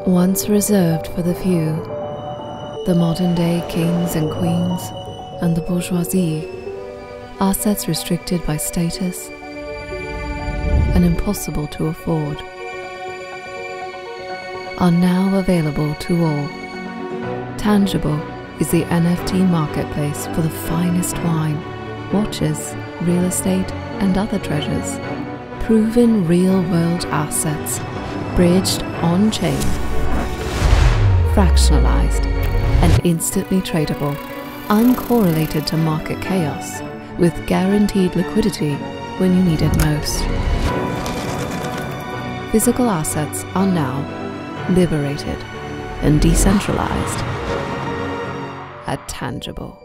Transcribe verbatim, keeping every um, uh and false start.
Once reserved for the few, the modern-day kings and queens and the bourgeoisie, assets restricted by status and impossible to afford, are now available to all. Tangible is the N F T marketplace for the finest wine, watches, real estate, and other treasures. Proven real-world assets, bridged on-chain, fractionalized, and instantly tradable, uncorrelated to market chaos, with guaranteed liquidity when you need it most. Physical assets are now liberated and decentralized at Tangible.